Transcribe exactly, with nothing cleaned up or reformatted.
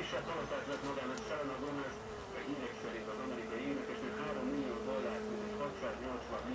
kisebb halatást vett magának Selena Gomez, a hírek szerint az amerikai énekesnő három millió dollárt, mintegy hatszáznyolcvan